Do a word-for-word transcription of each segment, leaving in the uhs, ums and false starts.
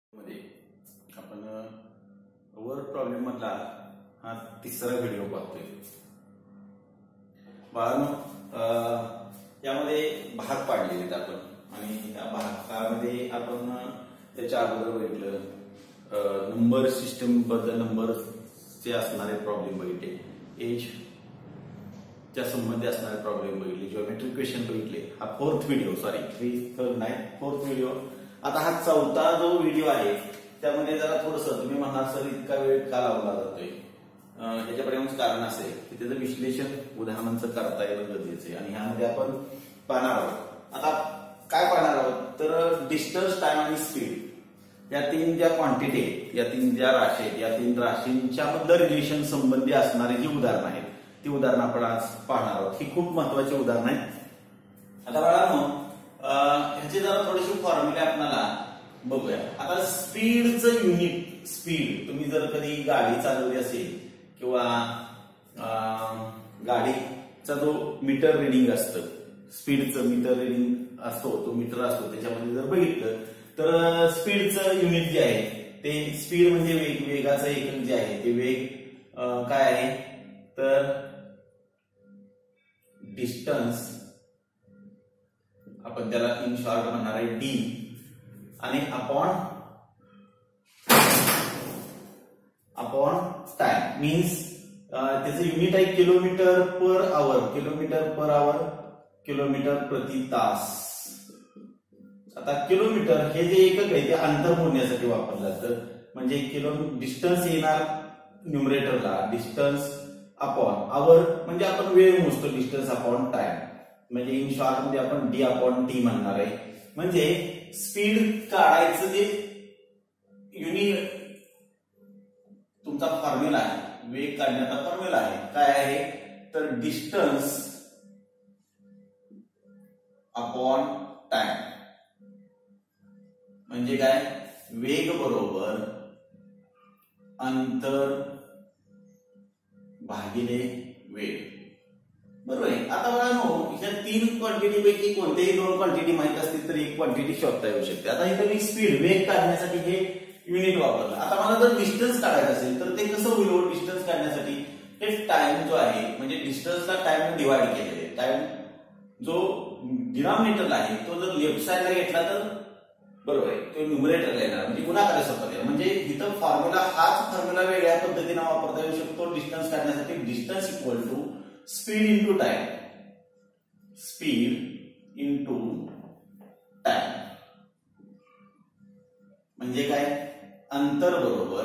मध्ये आपण work problem मधला हा तिसरा व्हिडिओ पाहतोय. बाळांनो, यामध्ये भाग पाडलेले आहेत आपण आणि त्या भागामध्ये आपण त्याच्या अगोदर बघितलं नंबर सिस्टम बद्दल, नंबरचे असणारे प्रॉब्लेम बघितले, एज च्या संबंधी असणारे प्रॉब्लेम बघितले, जिओमेट्रिक क्वेश्चन बघितले. हा fourth video, sorry three third नाही फोर्थ व्हिडिओ. आता हा चौथा जो व्हिडिओ आहे त्यामध्ये जरा थोडस तुम्ही म्हणाल सर इतका वेळ का लावला जातोय, त्याच्या परिणाम कारण असे की त्याचं विश्लेषण उदाहरणांचं करता येणं गरजेचं आहे आणि ह्यामध्ये आपण पाहणार आहोत. आता काय पाहणार आहोत तर डिस्टन्स, टाइम आणि स्पीड या तीन ज्या क्वांटिटी आहेत, या तीन ज्या राशी आहेत, या तीन राशींच्या मधलं रिलेशन संबंधी असणारी जी उदाहरणं आहेत ती उदाहरणं आपण आज पाहणार आहोत. ही खूप महत्वाची उदाहरणं आहेत. आता बाळांनो, ह्याचे जरा थोडेसे फॉर्म्युले आपल्याला बघूया. आता स्पीडचं युनिट, स्पीड तुम्ही जर कधी गाडी चालवली असेल किंवा गाडीचा जो मीटर रिडिंग असतं, स्पीडचं मीटर रिडिंग असतो, तो मीटर असतो, त्याच्यामध्ये जर बघितलं तर स्पीडचं युनिट जे आहे ते स्पीड म्हणजे वेग, वेगाचं एकक जे आहे ते वेग काय आहे तर डिस्टन्स, आपण त्याला इन शॉर्ट म्हणणार आहे डी, आणि अपॉन अपॉन टाइम मीन्स त्याचं युनिट आहे kilometre per hour, kilometre per hour, kilometre प्रति तास. आता किलोमीटर हे जे एकक आहे ते अंतर मोजण्यासाठी वापरलं जातं, म्हणजे किलो डिस्टन्स येणार न्यूमरेटरला, डिस्टन्स अपॉन आवर म्हणजे आपण वेळ मोजतो, डिस्टन्स अपॉन टाइम म्हणजे इन शॉर्ट मध्ये आपण डी अपॉन टी म्हणणार आहे. म्हणजे स्पीड काढायचं जे युनिट तुमचा फॉर्म्युला आहे, वेग काढण्याचा फॉर्म्युला आहे, काय आहे तर डिस्टन्स अपॉन टाइम. म्हणजे काय, वेग बरोबर अंतर भागिले वेळ, बरोबर आहे. आता बघा नो, ह्या तीन क्वांटिटी पैकी कोणत्याही दोन क्वांटिटी माहित असतील तर एक क्वांटिटी शोधता येऊ शकते. आता इथे मी स्पीड, वेग काढण्यासाठी हे युनिट वापरलं. आता मला जर डिस्टन्स काढायचं असेल तर ते कसं होईल? डिस्टन्स काढण्यासाठी हे टाइम जो आहे, म्हणजे डिस्टन्सला टाइम डिवाइड केलेले, टाइम जो डिनॉमिनेटरला आहे तो जर लेफ्ट साइडला घेतला तर बरोबर आहे तो न्यूमरेटरला येणार, म्हणजे गुणाकार स्वतः येणार. म्हणजे इथं फॉर्म्युला हाच फॉर्म्युला वेगळ्या पद्धतीने वापरता येऊ शकतो डिस्टन्स काढण्यासाठी. Distance equal to speed into time, speed into time म्हणजे काय, अंतर बरोबर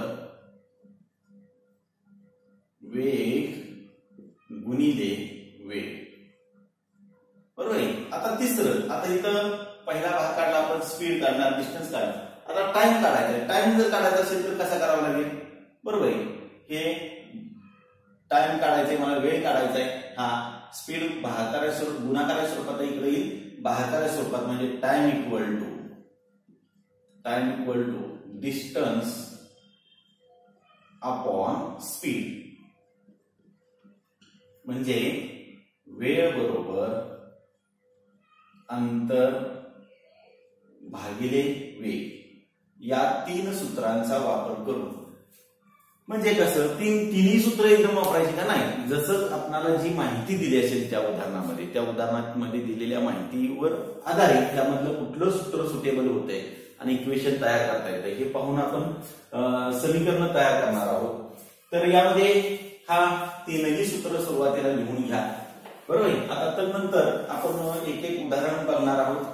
वेग गुणिले वेळ, बरोबर आहे. आता तिसरं, आता इथं पहिला भाग काढला आपण, स्पीड काढणार, डिस्टन्स काढणार. आता टाइम काढायचा, टाइम जर काढायचा असेल तर कसा करावा लागेल, बरोबर आहे. हे टाइम काढायचे, मला वेळ काढायचा आहे, हा स्पीड भागाकार स्वरूप, गुणाकार स्वरूपात इकडे येईल, भागाकार स्वरूपात म्हणजे time equal to time equal to distance upon speed म्हणजे वेळ बरोबर अंतर भागिले वेग. या तीन सूत्रांचा वापर करून, म्हणजे कसं, तीन तिन्ही सूत्र एकदम वापरायची का नाही, जसं आपल्याला जी माहिती दिली असेल त्या उदाहरणामध्ये, त्या उदाहरणामध्ये दिलेल्या माहितीवर आधारित त्यामधलं कुठलं सूत्र सुटेबल होतंय आणि इक्वेशन तयार करता येतंय हे पाहून आपण समीकरण तयार करणार आहोत. तर यामध्ये हा तीनही सूत्र सुरुवातीला लिहून घ्या, बरोबर आहे. आता तर नंतर आपण एक एक उदाहरण बघणार आहोत.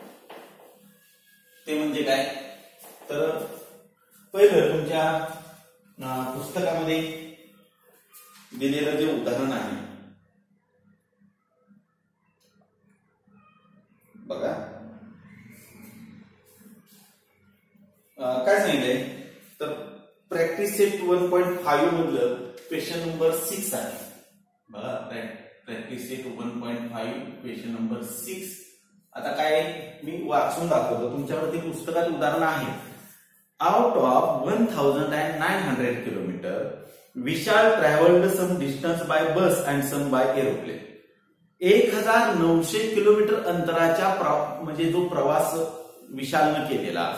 ते म्हणजे काय तर पहिलं तुमच्या पुस्तकामध्ये दिलेलं जे उदाहरण आहे बघा, काय सांगितलंय तर practice set one point five मधलं क्वेश्चन नंबर सिक्स आहे बघा. Practice set one point five question number six. आता काय मी वाचून दाखवतो, तुमच्यावरती पुस्तकात उदाहरण आहे. Out of one thousand and nine hundred kilometre Vishal travelled some distance by bus and some by aeroplane. एक हजार नऊशे किलोमीटर अंतराच्या म्हणजे जो प्रवास विशालनं केलेला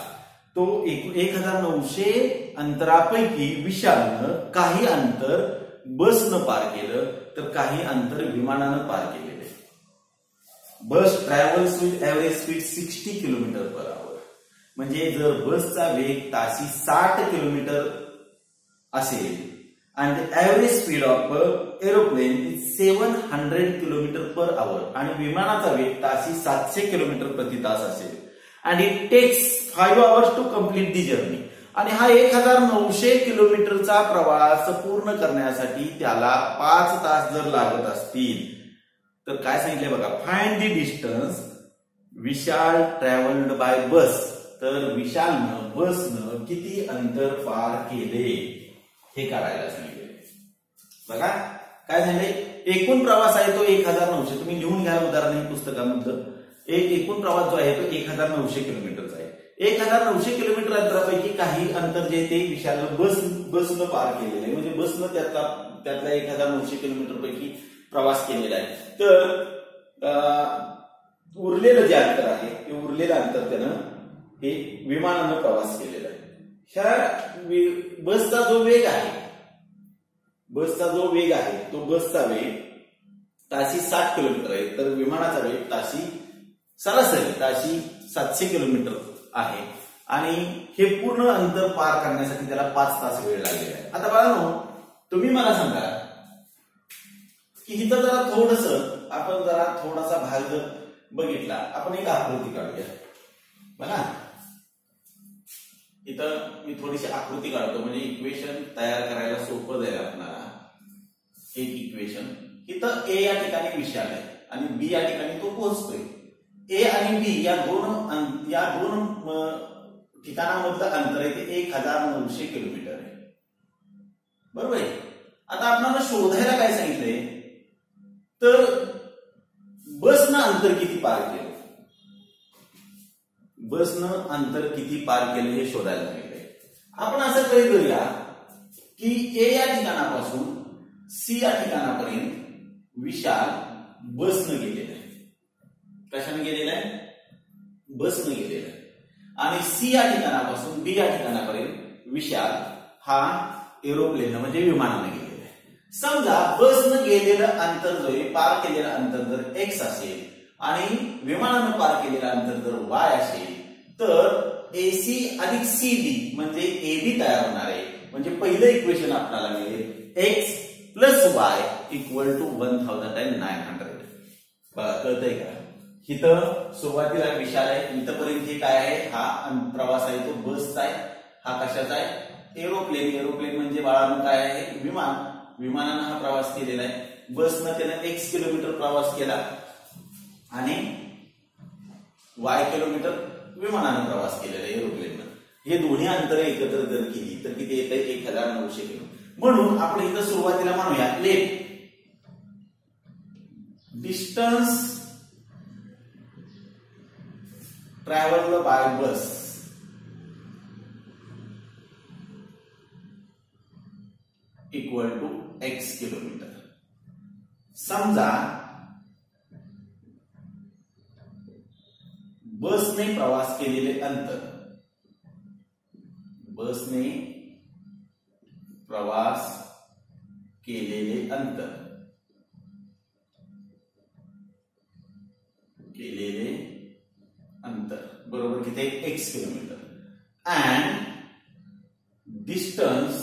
तो एक एक हजार नऊशे अंतरापैकी विशालनं काही अंतर बसनं पार केलं तर काही अंतर विमानानं पार केलेलं आहे. Bus travels with average speed sixty kilometre per hour. म्हणजे जर बसचा वेग ताशी साठ किलोमीटर असेल आणि average speed of aeroplane is seven hundred kilometre per hour आणि विमानाचा वेग ताशी सातशे किलोमीटर प्रति तास असेल आणि it takes five hours to complete the journey. आणि हा एक हजार नऊशे किलोमीटरचा प्रवास पूर्ण करण्यासाठी त्याला पाच तास जर लागत असतील तर काय सांगितलंय बघा, find the distance Vishal travelled by bus. तर विशालनं बसनं किती अंतर पार केले हे करायला सांगितले. बघा काय झाले, एकूण प्रवास आहे तो एक हजार नऊशे. तुम्ही लिहून घ्या उदाहरण पुस्तकामधलं. एक एकूण प्रवास जो आहे तो एक हजार नऊशे किलोमीटरचा आहे. एक हजार नऊशे किलोमीटर अंतरापैकी काही अंतर जे ते विशालनं बस बसनं पार केलेलं आहे. म्हणजे बसनं त्यातला त्यातला एक हजार नऊशे किलोमीटर पैकी प्रवास केलेला आहे. तर उरलेलं जे अंतर आहे ते उरलेलं अंतर त्यानं हे विमानानं प्रवास केलेला आहे. ह्या बसचा जो वेग आहे बसचा जो वेग आहे तो बसचा वेग ताशी साठ किलोमीटर आहे तर विमानाचा वेग ताशी सरासरी ताशी सातशे किलोमीटर आहे आणि हे पूर्ण अंतर पार करण्यासाठी त्याला पाच तास वेळ लागलेला आहे. आता बाळांनो तुम्ही मला सांगा की इथं जरा थोडस आपण जरा थोडासा भाग जर बघितला, आपण एक आकृती काढूया. बघा इथं मी थोडीशी आकृती काढतो म्हणजे इक्वेशन तयार करायला सोपं जाईल आपल्याला. एक इक्वेशन इथं ए या ठिकाणी विशाल आहे आणि बी या ठिकाणी तो पोहोचतोय. ए आणि बी या दोन या दोन ठिकाणामधलं अंतर आहे ते एक हजार नऊशे किलोमीटर आहे. बरोबर आहे. आता आपल्याला शोधायला काय सांगितलंय तर बसनं अंतर किती पार केलं, बसनं अंतर किती पार केलं हे शोधायला सांगितलंय. आपण असं काही करूया की ए या ठिकाणापासून सी या ठिकाणापर्यंत विशाल बसनं गेलेलं आहे. कशाने गेलेलं आहे? बसनं गेलेलं आहे. आणि सी या ठिकाणापासून बी या ठिकाणापर्यंत विशाल हा एरोप्लेन म्हणजे विमानाने गेलेला आहे. समजा बसनं गेलेलं अंतर जो आहे पार केलेलं अंतर जर एक्स असेल आणि विमानानं पार केलेलं अंतर जर वाय असेल तर एसी अधिक सी डी म्हणजे एबी तयार होणार आहे. म्हणजे पहिलं इक्वेशन आपल्याला मिळेल x plus Y equal to one thousand and nine hundred. बघा कळतंय का? इथं सुरुवातीला विशाल आहे, इथंपर्यंत हे काय आहे, हा प्रवास आहे तो बसचा आहे. हा कशाचा आहे? एरोप्लेन. एरोप्लेन म्हणजे बाळानं काय आहे? विमान. विमानानं हा प्रवास केलेला आहे. बसनं त्यानं एक्स किलोमीटर प्रवास केला आणि वाय किलोमीटर विमानानं प्रवास केलेला आहे एरोप्लेननं. हे दोन्ही अंतर एकत्र जर केली तर किती येत आहे? एक हजार नऊशे किलो. म्हणून आपण इथं सुरुवातीला म्हणूया let distance travelled by bus equal to x kilometre. समजा बसने प्रवास केलेले अंतर बसने प्रवास केलेले अंतर केलेले अंतर बरोबर किती? X kilometre. And distance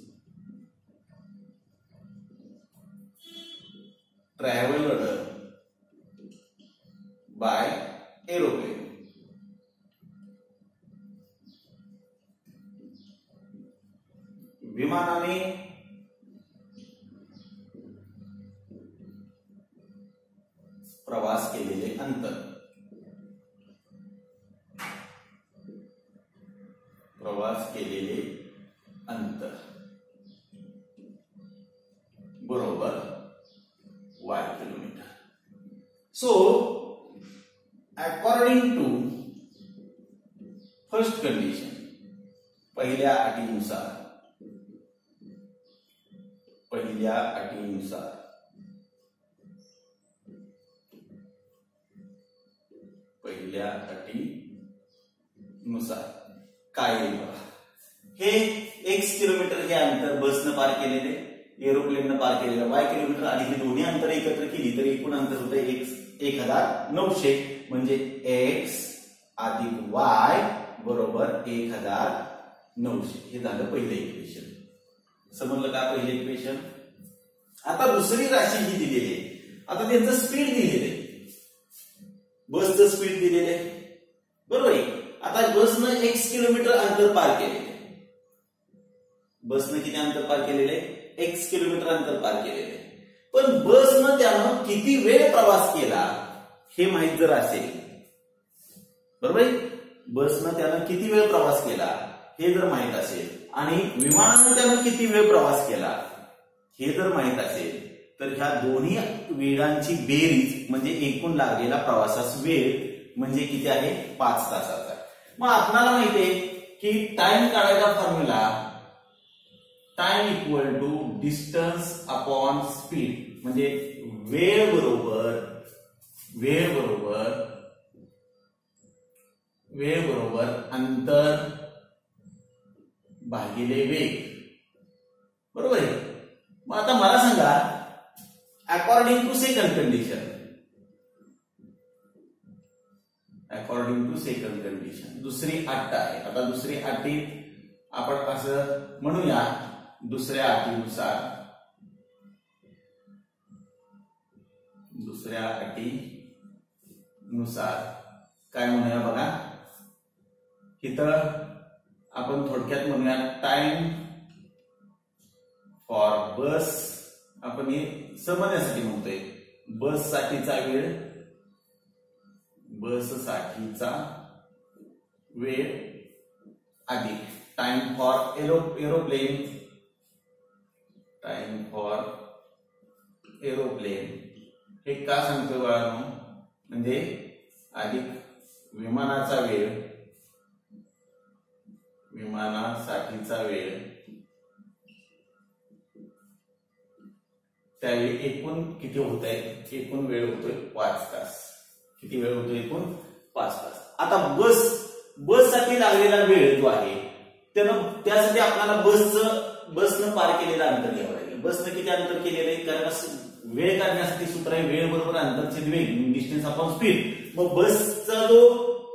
travelled by aeroplane विमानाने प्रवास केलेले अंतर प्रवास केलेले अंतर बरोबर y kilometre. So according to first condition पहिल्या अटीनुसार पहिल्या अटीनुसार पहिल्या अटीनुसार काय येईल बघा. हे एक्स किलोमीटर हे अंतर बसनं पार केलेले, एरोप्लेननं पार केलेलं वाय किलोमीटर आणि हे दोन्ही अंतर एकत्र केली तर एकूण अंतर होतं एक्स एक हजार नऊशे म्हणजे एक्स अधिक वाय बरोबर एक हजार नऊशे. हे झालं पहिलं इक्वेशन. समजलं का पहिलं इक्वेशन? आता दुसरी राशी ही दिलेली आहे. आता त्यांचं स्पीड दिलेलं आहे, बसचं स्पीड दिलेलं आहे बरोबर आहे. आता बसनं एक्स किलोमीटर अंतर पार केलेले, बसनं किती अंतर पार केलेले? एक्स किलोमीटर अंतर पार केलेले. पण बसनं त्यानं किती वेळ प्रवास केला हे माहित जर असेल बरोबर आहे, बसनं त्यानं किती वेळ प्रवास केला हे जर माहित असेल आणि विमानानं त्यानं किती वेळ प्रवास केला हे जर माहित असेल तर ह्या दोन्ही वेळांची बेरीज म्हणजे एकूण लागलेला प्रवासाचा वेळ म्हणजे किती आहे? पाच तासाचा. मग आपल्याला माहितीये की टाइम काढायचा formula time equal to distance upon speed म्हणजे वेळ बरोबर वेळ बरोबर वेळ बरोबर अंतर भागिले वेग बरोबर आहे. मग आता मला सांगा according to second condition according to second condition दुसरी अट आहे. आता दुसरी अटीत आपण असं म्हणूया, दुसऱ्या अटीनुसार दुसऱ्या अटीनुसार काय म्हणूया बघा, इथं आपण थोडक्यात म्हणूया टाइम फॉर बस. आपण हे समजण्यासाठी म्हणतोय बस साठीचा वेळ बस साठीचा वेळ अधिक time for aero aeroplane time for aeroplane. हे का सांगतोय बाळांनो? म्हणजे अधिक विमानाचा वेळ विमानासाठीचा वेळ त्यावेळी एकूण किती होत आहे? एकूण वेळ होतोय पाच तास. किती वेळ होतोय? एकूण पाच तास. आता बस बससाठी लागलेला वेळ जो आहे त्यानं त्यासाठी आपल्याला बसचं बसनं पार केलेलं अंतर घ्यावं लागेल. बसनं किती अंतर केलेलं आहे? कारण वेळ काढण्यासाठी सूत्र आहे वेळ बरोबर अंतरचे वेग डिस्टन्स अपॉन स्पीड. मग बसचा जो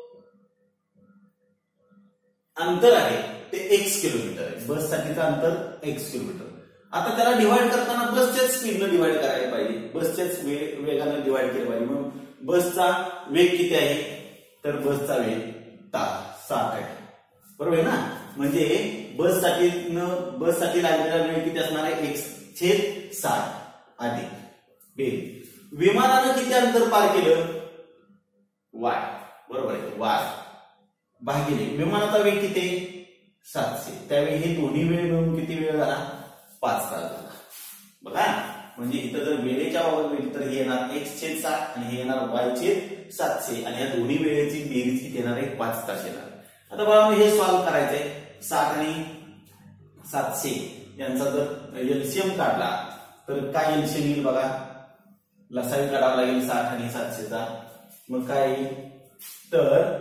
अंतर आहे ते एक्स किलोमीटर आहे. बस साठीचं अंतर एक्स किलोमीटर. आता त्याला डिवाइड करताना बसच्याच स्पीडनं डिवाइड करायला पाहिजे, बसच्याच वेगानं डिवाइड केलं पाहिजे. म्हणून बसचा वेग किती आहे? तर बसचा वेग तास साठ आहे बरोबर आहे ना. म्हणजे बस साठी बस साठी लागलेला वेळ किती असणार आहे? एक्स छेद साठ अधिक वेग. विमानानं किती अंतर पार केलं? वाय बरोबर आहे. वाय भागिले विमानाचा वेग किती? सातशे. त्यावेळी हे दोन्ही वेळ मिळून किती वेळ झाला? पाच तास झाला बघा. म्हणजे इथं जर वेळेच्या बाबत वेळ तर हे येणार एक्स छेद साठ आणि हे येणार वाय छेद सातशे आणि या दोन्ही वेळेची बेरीज किती येणार आहे? पाच तास येणार. आता बघा हे सॉल्व्ह करायचंय. साठ आणि सातशे यांचा जर एलसीएम काढला तर काय एलसीएम येईल बघा. लसावी काढावा लागेल साठ आणि सातशेचा. मग काय येईल? तर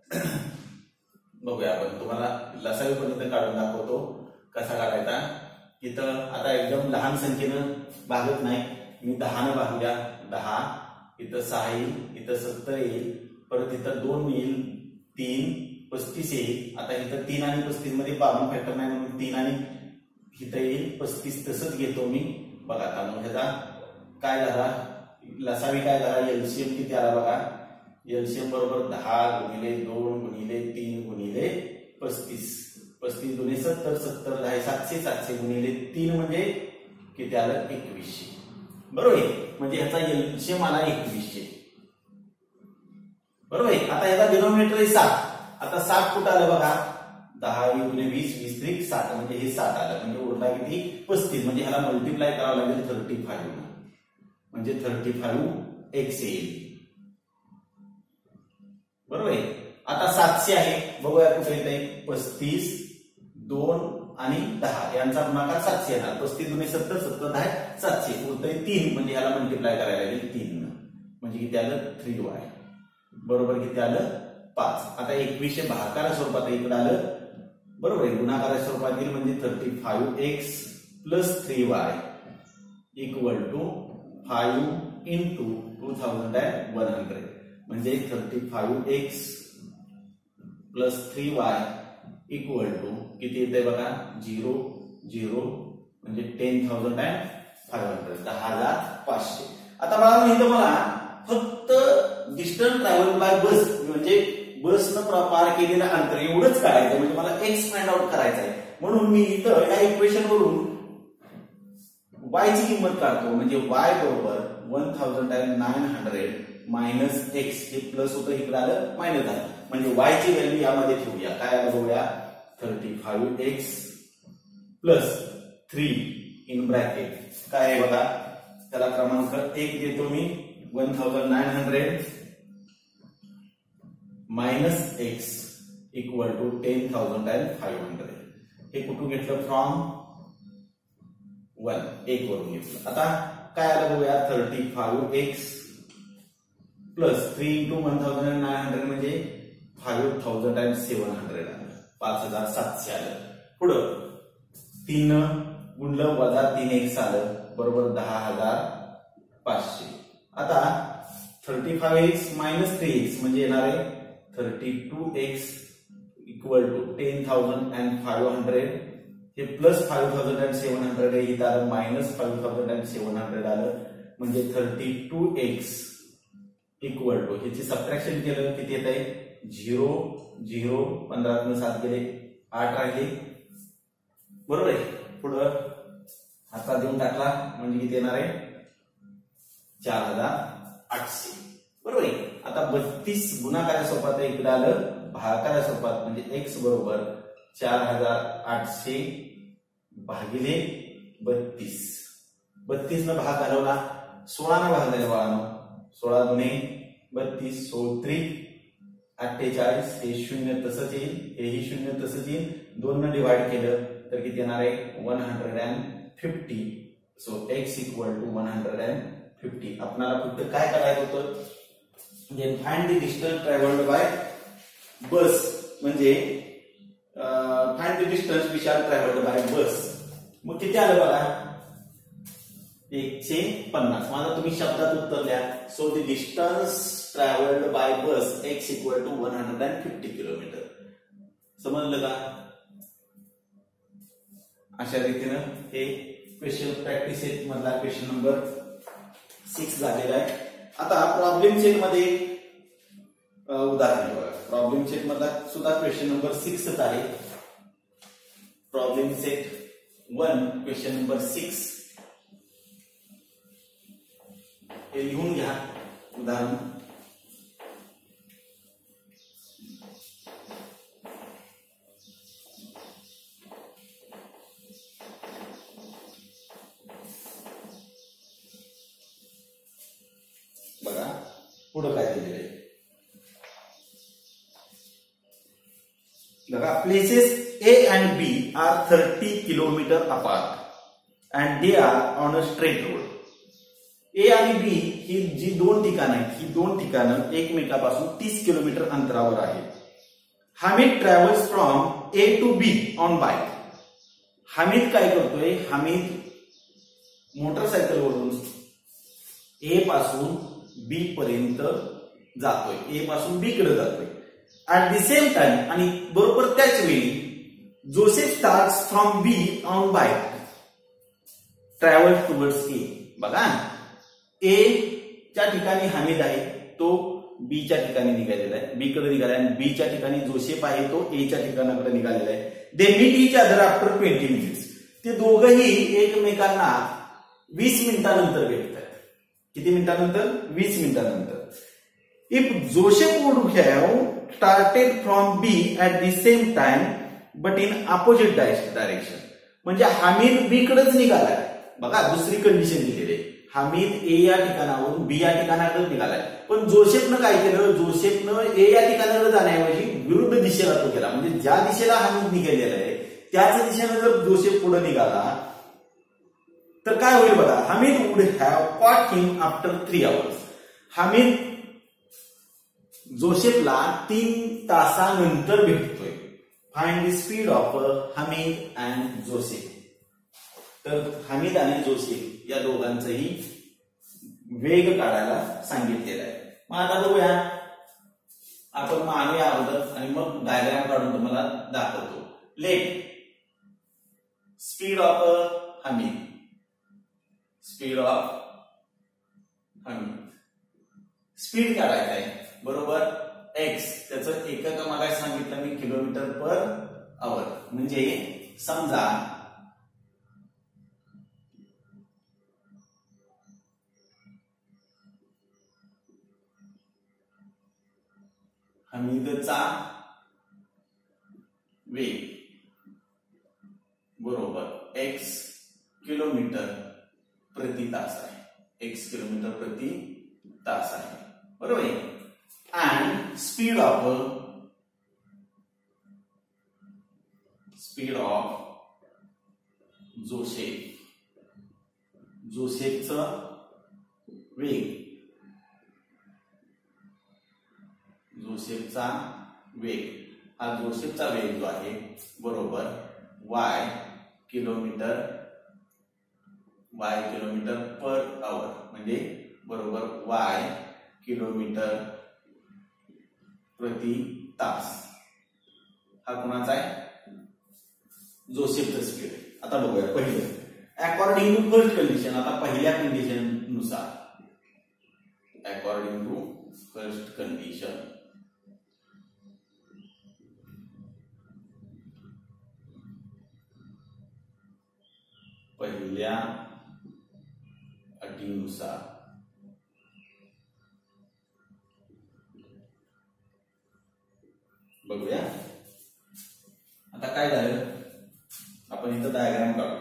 बघूया आपण, तुम्हाला लसावी पद्धत काढून दाखवतो कसा काढायचा. इथं आता एकदम लहान संख्येनं भागत नाही, मी दहानं भागूया. दहा इथं सहा येईल, इथं सत्तर येईल, परत इथं दोन येईल, तीन पस्तीस येईल. आता इथं तीन आणि पस्तीस मध्ये बावन फॅक्टर नाही म्हणून तीन आणि इथं येईल पस्तीस. तसंच घेतो मी बघा. आता मग ह्याचा काय झाला? लसावी काय झाला? एलसीएम किती आला बघा. एलसीएम बरोबर दहा गुणिले दोन गुणिले तीन गुणिले पस्तीस. पस्तीस दोन्ही सत्तर, सत्तर दहा सातशे, सातशे गुणिले तीन म्हणजे किती आलं? एकवीसशे बरोबर आहे. म्हणजे ह्याचा एलसीएम आला एकवीसशे बरोबर आहे. आता ह्याचा डिनॉमिनेटर आहे सात. आता सात कुठं आलं बघा. दहा गुणिले वीस, वीस त्रिक साठ म्हणजे हे साठ आलं. म्हणजे उरला किती? पस्तीस. म्हणजे ह्याला मल्टिप्लाय करावं लागेल थर्टी फाईव्ह म्हणजे थर्टी फाईव्ह एक्स येईल बरोबर आहे. आता सातशे आहे बघूया कुठे येते? पस्तीस दोन आणि दहा यांचा गुणाकार सातशे येणार. पस्तीस दोन्ही सत्तर, सत्तर दहा सातशे उरतंय तीन म्हणजे ह्याला मल्टिप्लाय करायला लागेल तीन म्हणजे किती आलं? थ्री वाय बरोबर किती आलं? पाच. आता एकवीसशे भागाकार स्वरूपात इकडे आलं बरोबर आहे, गुणाकाराच्या स्वरूपात येईल म्हणजे thirty five x plus three y equal to five into two thousand and one hundred म्हणजे thirty five x plus three y equal to किती येते बघा, झिरो झिरो म्हणजे ten thousand and five hundred दहा हजार पाचशे. आता मला इथं मला फक्त डिस्टन्स ट्रॅव्हल बाय बस म्हणजे बसनं पार केलेलं अंतर एवढंच काढायचं, म्हणजे मला एक्स फाइंड आउट करायचं आहे. म्हणून मी इथं या इक्वेशन वरून वाय ची किंमत काढतो, म्हणजे वाय बरोबर one thousand and nine hundred minus x, हे प्लस होतं इकडे आलं मायनस झालं, म्हणजे वाय ची व्हॅल्यू यामध्ये ठेवूया. काय आलं बघूया, thirty five x plus three in bracket काय आहे बघा, त्याला क्रमांक एक देतो मी, one thousand nine hundred minus x equal to ten thousand and five hundred. हे कुठून घेतलं, फ्रॉम वन, एक वरून घेतलं. आता काय आलं बघूया, thirty five x plus three into one thousand and nine hundred म्हणजे five thousand and seven hundred आलं, पाच हजार सातशे आलं. पुढं तीन गुणलं वजा तीन एक्स आलं बरोबर दहा हजार पाचशे. आता thirty five x minus three x म्हणजे येणार आहे thirty two x equal to ten thousand and five hundred, हे plus five thousand and seven hundred आहे, इथं आलं minus five thousand and seven hundred आलं, म्हणजे thirty two x equal to ह्याची सबट्रॅक्शन केलं किती येत आहे, झिरो झिरो पंधरा सात गेले आठ राहिले, बरोबर आहे. पुढं हाता देऊन टाकला म्हणजे किती येणार आहे, चार हजार आठशे, बरोबर आहे. आता बत्तीस गुणाकाराच्या स्वरूपात इकडे आलं भागाकाराच्या स्वरूपात, म्हणजे एक्स बरोबर चार हजार आठशे भागिले बत्तीस, बत्तीस न भाग घालवला, सोळा न भाग झाला बाळानं, सोळा दुने बत्तीस, सोळ त्रिक अठ्ठेचाळीस, हे शून्य तसंच येईल, हेही शून्य तसंच येईल, दोन न डिवाइड केलं तर किती येणार आहे one hundred and fifty. So x equal to one hundred and fifty. आपल्याला फक्त काय करायचं होतं, find the distance travelled by bus, म्हणजे find the distance which are travelled by bus. मग किती आलं बघा, एकशे पन्नास. माझा तुम्ही शब्दात उत्तर द्या. So the distance travelled by bus x equal to one hundred and fifty kilometre. समजलं का? अशा रीतीनं हे स्पेशल प्रॅक्टिस सेट मधला क्वेश्चन नंबर सिक्स झालेला आहे. आता प्रॉब्लेम सेट मध्ये उदाहरण बघा. प्रॉब्लेम सेट मधला सुद्धा क्वेश्चन नंबर सिक्सच आहे. Problem set one question number six हे लिहून घ्या उदाहरण. बघा पुढे काय दिलेलं आहे बघा. Places A and B are thirty kilometer apart and they are on a straight road. A आणि B ही जी दोन ठिकाणं आहेत, ही दोन ठिकाणं एकमेकापासून तीस किलोमीटर अंतरावर आहेत. Hamid travels from A to B on bike. Hamid काय करतोय, हामिद मोटरसायकलवरून A पासून B पर्यंत जातोय, A पासून B कडे जातोय. ऍट द सेम टाइम आणि बरोबर त्याच वेळी Joseph starts from B on bike travel towards A. बघा ए च्या ठिकाणी हामिद आहे, तो बी च्या ठिकाणी निघालेला आहे, बी कडे निघाला आहे. बी च्या ठिकाणी जोसेफ आहे, तो ए च्या ठिकाणाकडे निघालेला आहे. They meet each other after twenty minutes. ते दोघंही एकमेकांना वीस मिनिटांनंतर भेटतात. किती मिनिटांनंतर? वीस मिनिटांनंतर. If Joseph would have started from B at the same time but in opposite direction. म्हणजे हामिद बी कडेच निघालाय. बघा दुसरी कंडिशन दिलेली आहे. हामिद ए या ठिकाणावरून बी या ठिकाणाकडे निघालाय, पण जोसेफनं काय केलं, जोसेफनं ए या ठिकाणाकडे जाण्याऐवजी विरुद्ध दिशेला तो गेला. म्हणजे ज्या दिशेला हामिद निघालेला आहे त्याच दिशेनं जर जोसेफ पुढे निघाला तर काय होईल बघा. Hamid would have caught him after three hours. Hamid जोसेफला तीन तासानंतर भेटतोय. Find the speed of Hamid and Joseph. तर हमीद आणि जोसेफ या दोघांचंही वेग काढायला सांगितलेलं आहे. मग आता बघूया, आपण मानूया अगोदर आणि मग डायग्राम काढून तुम्हाला दाखवतो. Let speed of Hamid, speed of Hamid, speed काढायचं आहे बरोबर. एक्स त्याचं एकक मला सांगितलं मी किलोमीटर पर आवर. म्हणजे समजा हमीदचा वेग बरोबर एक्स किलोमीटर प्रति तास आहे. एक्स किलोमीटर प्रति तास आहे बरोबर आहे. And speed of speed of Joseph, जोसेफचं वेग, जोसेफचा वेग, हा जोसेफचा वेग जो आहे बरोबर y kilometre, y kilometre per hour म्हणजे बरोबर वाय किलोमीटर प्रति तास. हा कोणाचा आहे? जोसेफचा स्पीड. आता बघूया पहिलं अकॉर्डिंग टू फर्स्ट कंडिशन. आता पहिल्या कंडिशन नुसार, अकॉर्डिंग टू फर्स्ट कंडिशन, पहिल्या अटीनुसार बघूया. आता काय झालं, आपण इथं डायग्राम काढू.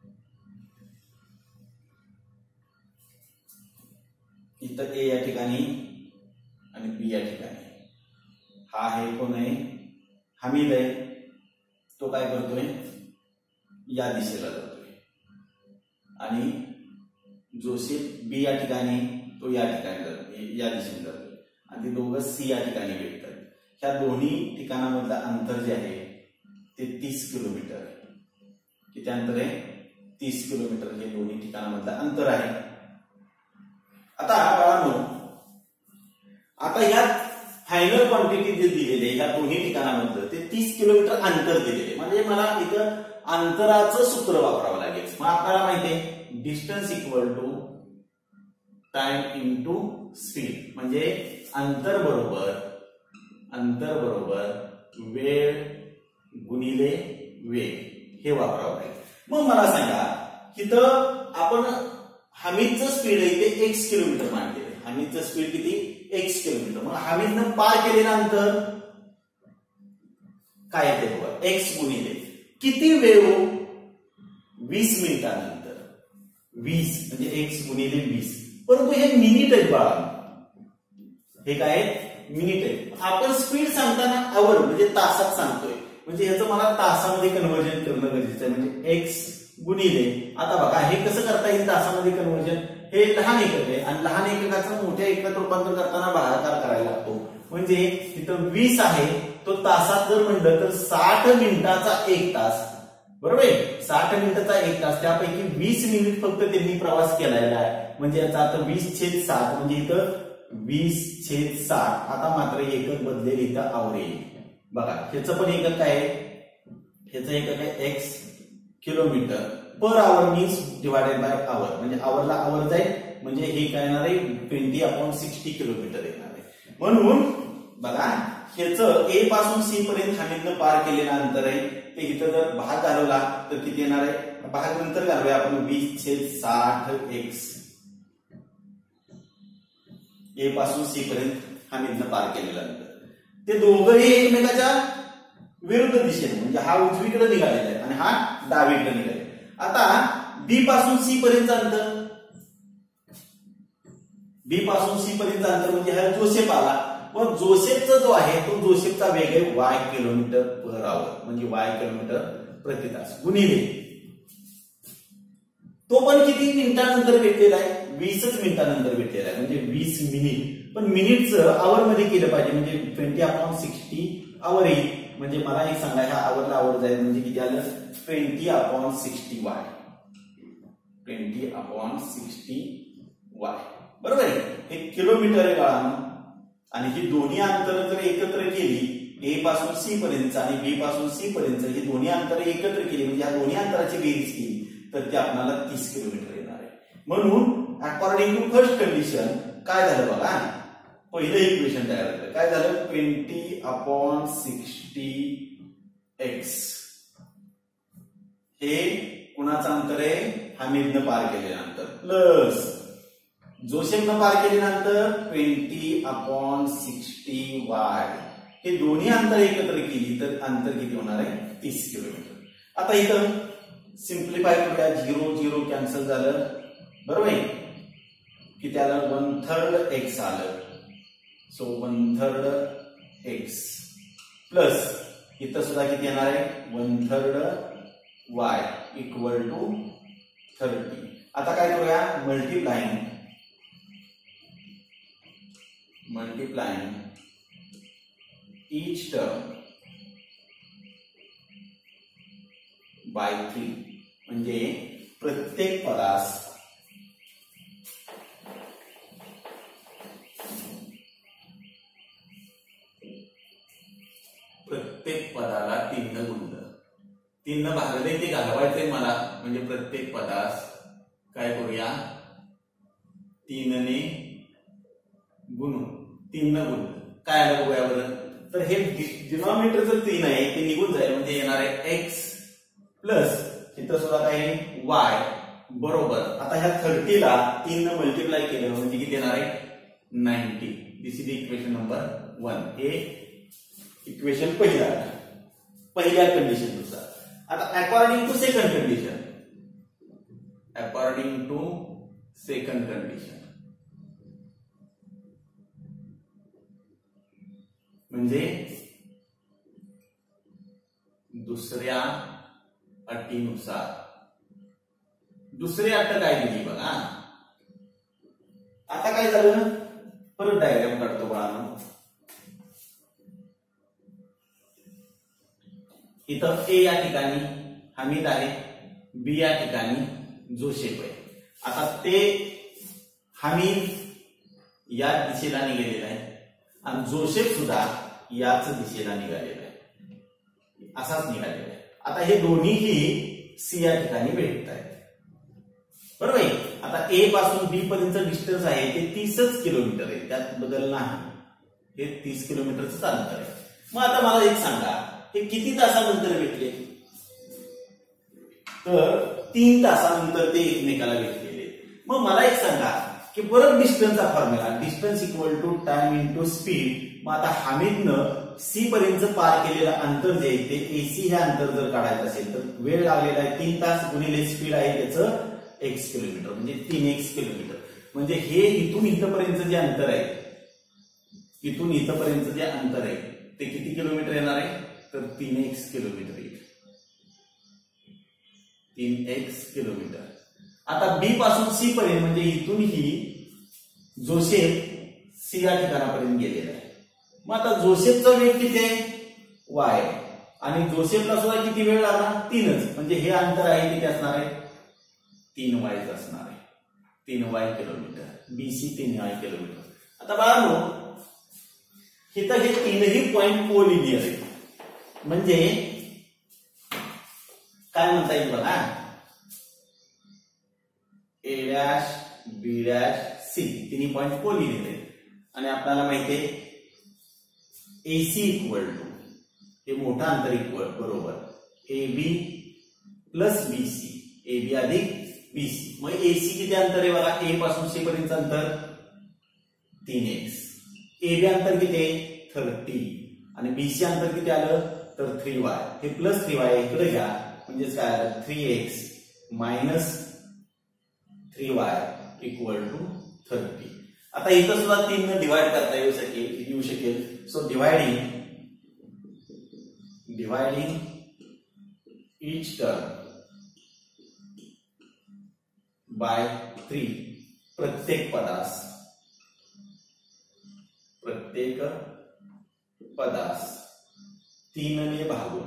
इथं ए या ठिकाणी आणि बी या ठिकाणी. हा आहे कोण आहे? हमीद आहे. तो काय करतोय? या दिशेला जातोय. आणि जोसेफ बी या ठिकाणी, तो या ठिकाणी जातोय, या दिशेने जातोय. आणि ते दोघं सी या ठिकाणी भेटतात. ह्या दोन्ही ठिकाणामधलं अंतर जे आहे ते तीस किलोमीटर आहे. किती अंतर आहे? तीस किलोमीटर हे दोन्ही ठिकाणामधलं अंतर आहे. आता बाळांनो, आता ह्या फायनल क्वांटिटी जे दिलेले ह्या दोन्ही ठिकाणामधलं ते तीस किलोमीटर अंतर दिलेले. म्हणजे मला इथं अंतराचं सूत्र वापरावं लागेल. मग आपल्याला माहिती आहे distance equal to time into speed. म्हणजे अंतर बरोबर अंतर बरोबर वेळ गुणिले वेग हे वापरावं लागेल. मग मला सांगा इथं आपण हमीदचं स्पीड आहे ते एक्स किलोमीटर मानलेलं आहे. हमीदचं स्पीड किती? X kilometre. मग हमीदनं पार केलेलं अंतर काय येते बघा, एक्स गुणिले किती वेळ? वीस मिनिटानंतर. वीस म्हणजे एक्स गुणिले वीस. परंतु हे मिनिट आहेत बाळा, हे काय मिनिट आहे. आपण स्पीड सांगताना आवर म्हणजे तासात सांगतोय. म्हणजे ह्याचं मला तासामध्ये कन्व्हर्जन करणं गरजेचं आहे. म्हणजे एक्स गुणिले, आता बघा हे कसं करता येईल तासामध्ये कन्व्हर्जन? हे लहान एकक आहे आणि लहान एककाचं मोठ्या एककात रूपांतर करताना भागाकार करायला लागतो. म्हणजे तिथं वीस आहे, तो तासात जर म्हणलं तर साठ मिनिटाचा एक तास बरोबर आहे. साठ मिनिटाचा एक तास, त्यापैकी वीस मिनिट फक्त त्यांनी प्रवास केलेला आहे. म्हणजे याचा आता वीस छेद साठ म्हणजे इथं वीस छेद साठ. आता मात्र एकक बदलेल, इथं आवर येईल. बघा ह्याचं पण एकक काय आहे? ह्याचं एकक आहे x kilometre per hour means divided by hour. म्हणजे आवरला आवर जाईल म्हणजे हे काय येणार आहे? ट्वेंटी अपॉन सिक्स्टी किलोमीटर येणार आहे. म्हणून बघा ह्याचं ए पासून सी पर्यंत हमीदनं पार केलेलं अंतर आहे ते इथं जर भाग घालवला तर किती येणार आहे? भाग नंतर घालूया आपण. वीस छेद साठ एक्स. ए पासून सी पर्यंत हमीदनं पार केलेलं अंतर. ते दोघंही एकमेकाच्या विरुद्ध दिशेने, म्हणजे हा उजवीकडे निघालेला आहे आणि हा डावीकडे निघाले. आता बी पासून सी पर्यंत अंतर, बी पासून सी पर्यंत अंतर म्हणजे हा जोसेफ आला. व जोसेफचा जो आहे तो जोसेफचा वेग आहे वाय किलोमीटर पर आवर. म्हणजे वाय किलोमीटर प्रति तास गुणिले तो पण किती मिनिटानंतर भेटलेला आहे? वीसच मिनिटानंतर भेटलेला आहे. म्हणजे वीस मिनिट. पण मिनिटचं आवर मध्ये केलं पाहिजे म्हणजे ट्वेंटी अपॉन सिक्स्टी आवर येईल. म्हणजे मला एक सांगा, ह्या आवडला आवड जाईल म्हणजे किती आलं, twenty upon sixty y, twenty upon sixty y, बरोबर आहे. हे किलोमीटर आहे बाळांनो. आणि ही दोन्ही अंतर जर एकत्र केली, ए पासून सी पर्यंत आणि बी पासून सी पर्यंत, ही दोन्ही अंतर एकत्र केली म्हणजे या दोन्ही अंतराची बेरीज केली तर ते आपल्याला तीस किलोमीटर येणार आहे. म्हणून अकॉर्डिंग टू फर्स्ट कंडिशन काय झालं बघा, पहिलं इक्वेशन तयार झालं. काय झालं, ट्वेंटी अपॉन सिक्स्टी एक्स हे कुणाचं अंतर आहे, हमीदनं पार केलेलं अंतर, प्लस जोसेफनं पार केल्यानंतर ट्वेंटी अपॉन सिक्स्टी वाय, हे दोन्ही अंतर एकत्र केली तर अंतर किती होणार आहे, तीस किलोमीटर. आता इथं सिम्प्लिफाय करूया, झिरो झिरो कॅन्सल झालं, बरोबर आहे. किती आलं, वन थर्ड एक्स आलं. So one third x plus इथं सुद्धा किती येणार आहे, one third y equal to thirty. आता काय करूया, multiplying multiplying each term by three, म्हणजे प्रत्येक पदास प्रत्येक पदाला तीन न गुणलं, तीन न भागले ते घालवायचे मला, म्हणजे प्रत्येक पदास काय करूया, तीनने गुणून, तीन न गुणलं. काय आलं बघूया बरं, तर हे डिनॉमिनेटरचं तीन आहे ते निघून जाईल, म्हणजे येणार आहे एक्स प्लस इथं सुद्धा काय वाय बरोबर. आता ह्या थर्टीला तीन न मल्टिप्लाय केलं म्हणजे किती येणार आहे, ninety. This is equation number one. हे इक्वेशन पहिला पहिल्या कंडिशन नुसार. आता according to second condition, according to second condition म्हणजे दुसऱ्या अटीनुसार, दुसरी अट काय दिली बघा. आता काय झालं, परत डायग्राम काढतो बाळांनो. इथं ए या ठिकाणी हमीद आहे, बी या ठिकाणी जोसेफ आहे. आता ते हमीद या दिशेला निघालेला आहे आणि जोसेफ सुद्धा याच दिशेला निघालेला आहे, असाच निघालेला आहे. आता हे दोन्हीही सी या ठिकाणी भेटत आहेत, बरोबर आहे. आता ए पासून बी पर्यंत डिस्टन्स आहे ते तीसच किलोमीटर आहे, त्यात बदल नाही, हे तीस किलोमीटरच अंतर आहे. मग आता मला एक सांगा, हे किती तासानंतर भेटले, तर तीन तासानंतर ते एकमेकाला भेटलेले. मग मला एक सांगा की परत डिस्टन्सचा formula, distance equal to time into speed. मग आता हमीदनं सी पर्यंत पार केलेलं अंतर जे आहे ते एसी हे अंतर जर काढायचं असेल तर वेळ लागलेला आहे तीन तास गुणिले स्पीड आहे त्याचं एक्स किलोमीटर, म्हणजे तीन एक्स किलोमीटर. म्हणजे हे इथून इथपर्यंत जे अंतर आहे, इथून इथपर्यंत जे अंतर आहे ते किती किलोमीटर येणार आहे, तर तीन एक्स किलोमीटर येईल, तीन एक्स किलोमीटर. आता बी पासून सी पर्यंत म्हणजे इथून ही जोसेफ सी या ठिकाणापर्यंत गेलेला आहे. मग आता जोसेफचा वेग किती आहे, वाय, आणि जोसेफला सुद्धा किती वेळ लागणार, तीनच, म्हणजे हे अंतर आहे किती असणार आहे, तीन वायच असणार आहे, तीन वाय किलोमीटर. बीसी तीन वाय किलोमीटर. आता बाळांनो इथं हे तीनही पॉइंट कोलिनियर आहेत, म्हणजे काय म्हणता येईल बघा, A dash B dash C तिन्ही पॉइंट कोलिनियर आहेत. आणि आपल्याला माहिती आहे एसी इक्वल टू हे मोठा अंतर इक्वल बरोबर A B plus BC, A B अधिक बीसी. मग एसी किती अंतर आहे बघा, ए पासून सी पर्यंत अंतर तीन एक्स, ए बी अंतर किती आहे थर्टी, आणि बीसी अंतर किती आलं तर थ्री वाय. हे प्लस थ्री वाय इकडे घ्या, म्हणजेच काय आलं three x minus three y equal to thirty. आता इथं सुद्धा तीन न डिवाइड करता येऊ शकेल येऊ शकेल so dividing dividing each term by three, प्रत्येक पदास प्रत्येक पदास तीनने भागून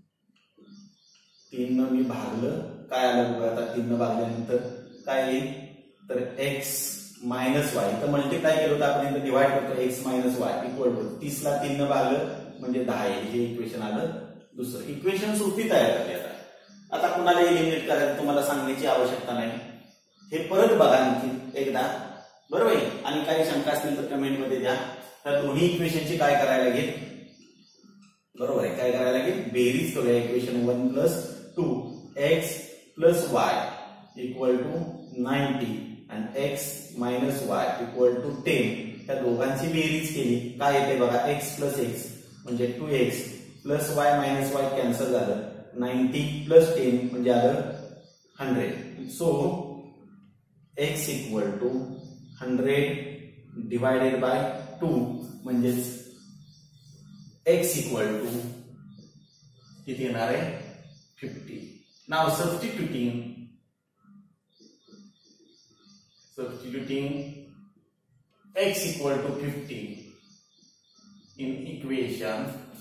तीननं मी भागलं काय आलं बघा आता तीननं भागल्यानंतर काय येईल तर एक्स मायनस वाय तर मल्टिप्लाय केलं होतं आपण इथं डिवाइड करतो x minus Y equal to तीस ला तीननं भागलं म्हणजे दहा येईल हे इक्वेशन आलं दुसरं इक्वेशन सोपी तयार झाली आता आता कुणाला एलिमिनेट करायचं तुम्हाला सांगण्याची आवश्यकता नाही हे परत बघा आणखी एकदा बरोबर आहे आणि काही शंका असतील तर कमेंट मध्ये द्या तर दोन्ही इक्वेशनची काय करायला लागेल बरोबर आहे काय करायला लागेल बेरीज करूया equation one plus two x plus Y equal to ninety आणि x minus Y equal to ten या दोघांची बेरीज केली काय येते बघा एक्स प्लस एक्स म्हणजे two x plus y minus y cancel झालं नाईन्टी प्लस टेन म्हणजे आलं hundred so x equal to hundred divided by two म्हणजेच एक्स इक्वल टू किती येणार आहे फिफ्टी नाव substituting substituting x equal to fifty in equation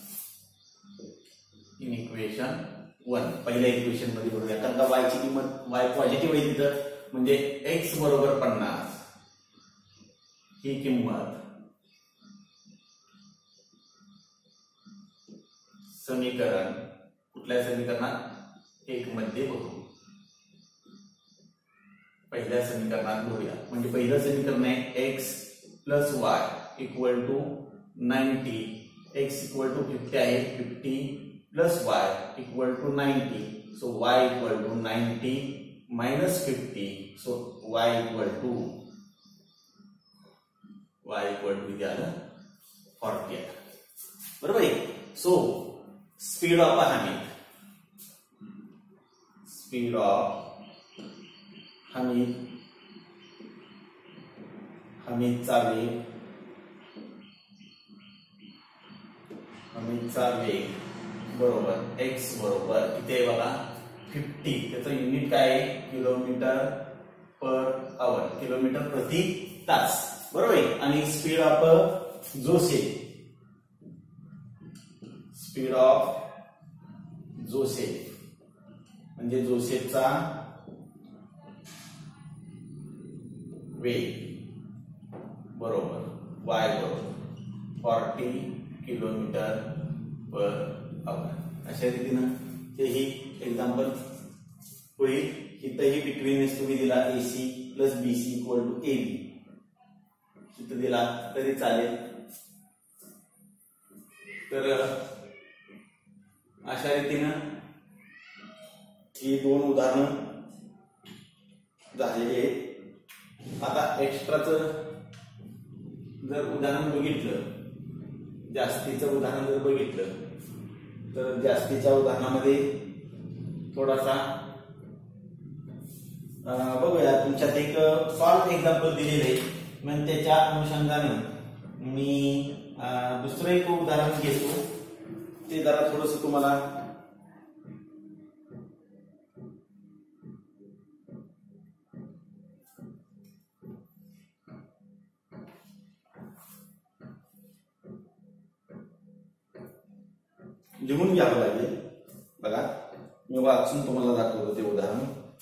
in equation one पहिल्या equation मध्ये बघूया कारण का y ची किंमत y पॉझिटिव्ह आहे तिथं म्हणजे x बरोबर पन्नास ही किंमत समीकरण कुठल्या समीकरणात एक मध्ये बघू पहिल्या समीकरणात बघूया म्हणजे पहिलं समीकरण आहे x plus Y equal to ninety x equal to fifty आहे fifty plus Y equal to ninety so y equal to ninety minus fifty so y equal to y equal to इथे आलं फॉर्टी बरोबर आहे so speed of Hamid speed of Hamid हमीदचा वेग हमीदचा वेग बरोबर एक्स बरोबर किती आहे बघा फिफ्टी त्याचं युनिट काय आहे किलोमीटर पर आवर किलोमीटर प्रति तास बरोबर आहे आणि speed of Joseph speed of Joseph म्हणजे जोसेफचा वेग बरोबर वाय बरोबर फोर्टी किलोमीटर पर आवर अशा रीतीनं तेही एक्झाम्पल होईल इथंही बिटवीन एस तुम्ही दिला AC plus BC equal to A B इथं दिला तरी चालेल तर अशा रीतीनं ही दोन उदाहरणं झालेली आहेत आता एक्स्ट्राच जर उदाहरण बघितलं जास्तीचं उदाहरण जर बघितलं तर जास्तीच्या उदाहरणामध्ये थोडासा बघूया तुमच्यात एक सॉल्व एक्झाम्पल दिलेलं आहे म्हणजे त्याच्या अनुषंगाने मी दुसरं एक उदाहरण घेतो ते जरा थोडस तुम्हाला लिहून घ्यावं लागेल बघा मी वाचून तुम्हाला दाखवतो ते उदाहरण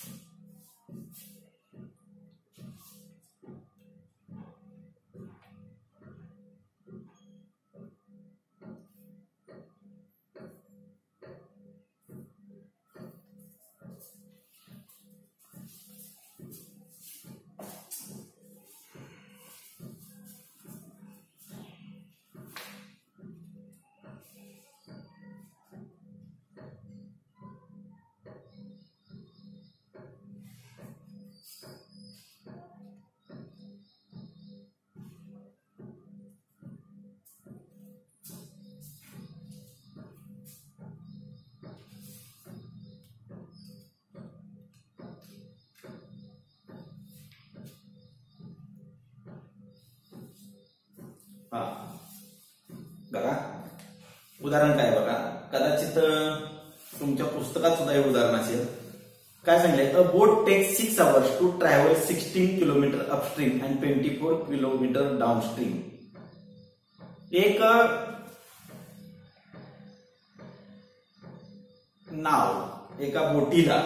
हा बघा उदाहरण काय बघा कदाचित तुमच्या पुस्तकात सुद्धा हे उदाहरण असेल काय सांगितलंय a boat takes six hours to travel sixteen kilometre upstream and twenty four kilometre downstream एक नाव एका बोटीला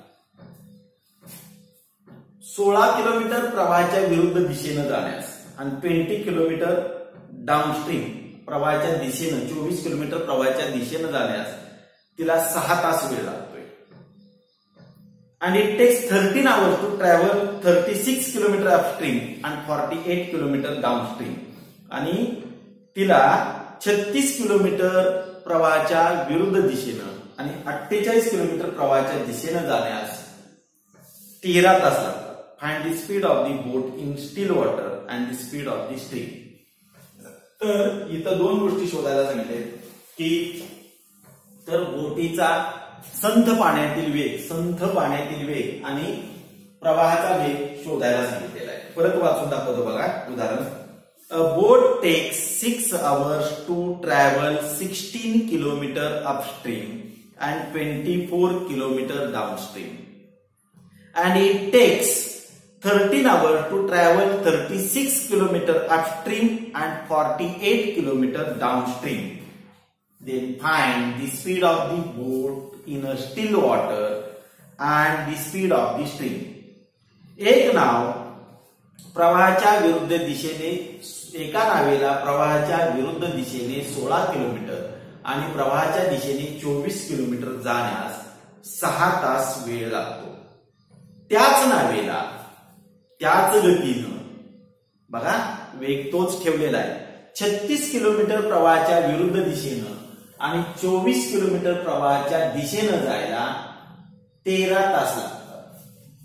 सोळा किलोमीटर प्रवाहाच्या विरुद्ध दिशेनं जाण्यास आणि ट्वेंटी किलोमीटर डाऊनस्ट्रीम प्रवाहाच्या दिशेनं चोवीस किलोमीटर प्रवाहाच्या दिशेनं जाण्यास तिला सहा तास वेळ लागतोय. आणि it takes thirteen hours to travel thirty six kilometre upstream and forty eight kilometre downstream. आणि तिला छत्तीस किलोमीटर प्रवाहाच्या विरुद्ध दिशेनं आणि अठ्ठेचाळीस किलोमीटर प्रवाहाच्या दिशेनं जाण्यास तेरा तास लागतात. Find the speed of the boat in still water and the speed of the stream. तर इथं दोन गोष्टी शोधायला सांगितले की तर बोटीचा संथ पाण्यातील वेग संथ पाण्यातील वेग आणि प्रवाहाचा वेग शोधायला सांगितलेला आहे. परत वाचून दाखवतो बघा उदाहरण. A boat takes six hours to travel sixteen kilometer upstream and twenty-four kilometer downstream, and it takes thirteen hours to travel thirty-six kilometer upstream and forty-eight kilometer downstream. Then find the speed of the boat in a still water and the speed of the stream. एक नाव प्रवाहाच्या विरुद्ध दिशेने एका नावेला प्रवाहाच्या विरुद्ध दिशेने सोळा kilometre आणि प्रवाहाच्या दिशेने चोवीस किलोमीटर जाण्यास सहा तास वेळ लागतो. त्याच नावेला त्याच गतीनं बघा वेग तोच ठेवलेला आहे. छत्तीस किलोमीटर प्रवाहाच्या विरुद्ध दिशेनं आणि चोवीस किलोमीटर प्रवाहाच्या दिशेनं जायला तेरा तास लागतात.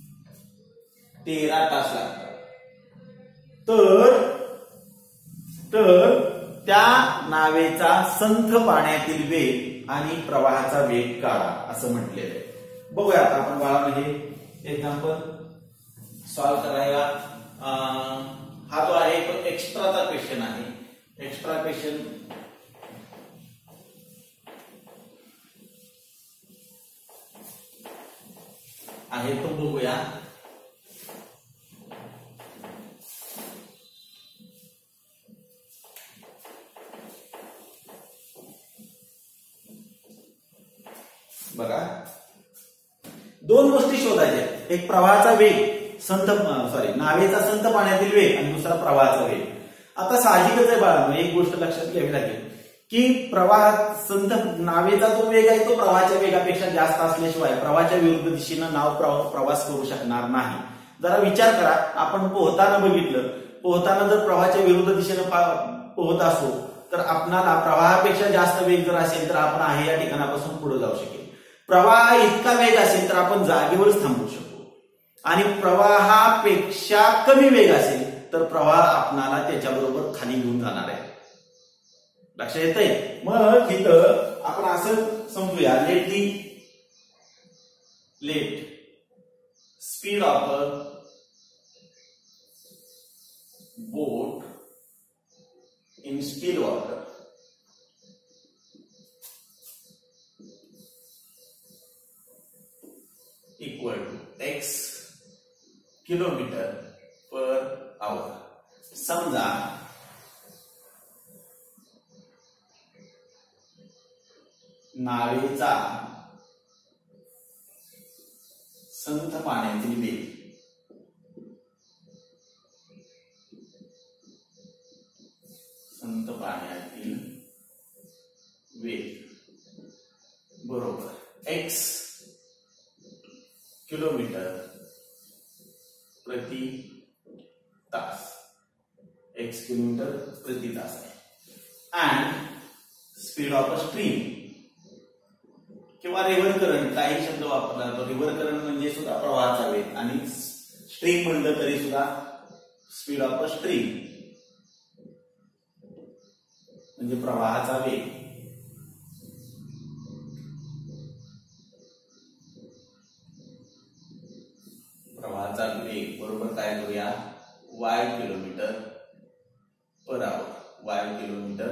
तेरा तास लागतात. तर तर त्या नावेचा संथ पाण्यातील वेग आणि प्रवाहाचा वेग काढा असं म्हटलेलं आहे. बघूया आता आपण बाळा म्हणजे एक्झाम्पल सॉल्व्ह करायला. हा जो आहे तो एक्स्ट्राचा क्वेश्चन आहे. एक्स्ट्रा क्वेश्चन आहे तो बघूया. बघा दोन गोष्टी शोधायच्या. एक प्रवाहाचा वेग संथ सॉरी नावेचा संथ पाण्यातील वेग आणि दुसरा प्रवाहाचा वेग. आता साहजिकच आहे बाळांनो एक गोष्ट लक्षात घ्यावी लागेल की प्रवाह संथ नावेचा जो वेग आहे तो प्रवाहाच्या वेगापेक्षा जास्त असल्याशिवाय प्रवाहाच्या विरुद्ध दिशेनं नाव प्रवास करू शकणार नाही. जरा विचार करा आपण पोहताना बघितलं पोहताना जर प्रवाहाच्या विरुद्ध दिशेनं पोहत असो तर आपणाला प्रवाहापेक्षा जास्त वेग जर असेल तर आपण आहे या ठिकाणापासून पुढे जाऊ शकेल. प्रवाह इतका वेग असेल तर आपण जागेवरच थांबू शकतो आणि प्रवाहापेक्षा कमी वेग असेल तर प्रवाह आपणाला त्याच्याबरोबर खाली घेऊन जाणार आहे. लक्षात येतंय. मग इथं आपण असं समजूया let the let speed of a boat in still water equal to x kilometre per hour. समजा नावेचा संथ पाण्यातील वेग संथ पाण्यातील वेग बरोबर एक्स किलोमीटर प्रति तास. एक्स किलोमीटर प्रति तास आहे. And speed of a stream किंवा रिव्हर करंट काही शब्द वापरला जातो. रिव्हर करंट म्हणजे सुद्धा प्रवाहाचा वेग आणि स्ट्रीम म्हणलं तरी सुद्धा स्पीड ऑफ अ स्ट्रीम म्हणजे प्रवाहाचा वेग. प्रवाहाचा वेग बरोबर काय करूया y kilometre per hour. Y kilometre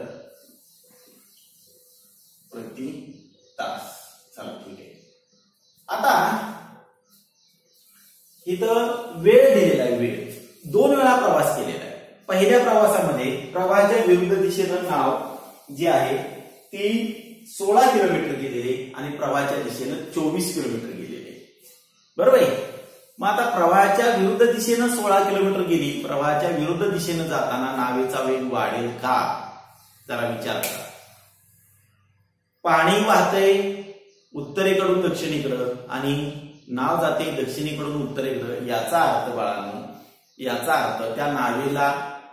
प्रति तास. चला ठीक आहे. आता इथं वेळ दिलेला आहे. वेळ दोन वेळा प्रवास केलेला आहे. पहिल्या प्रवासामध्ये प्रवाहाच्या विरुद्ध दिशेनं नाव जी आहे ती सोळा किलोमीटर गेलेले आणि प्रवाहाच्या दिशेनं चोवीस किलोमीटर गेलेले, बरोबर आहे. मग आता प्रवाहाच्या विरुद्ध दिशेनं सोळा किलोमीटर गेली, प्रवाहाच्या विरुद्ध दिशेनं जाताना नावेचा वेग वाढेल का, जरा विचार करा. पाणी वाहतंय उत्तरेकडून दक्षिणेकडं आणि नाव जाते दक्षिणेकडून उत्तरेकडं, याचा अर्थ बाळांनो, याचा अर्थ त्या नावेला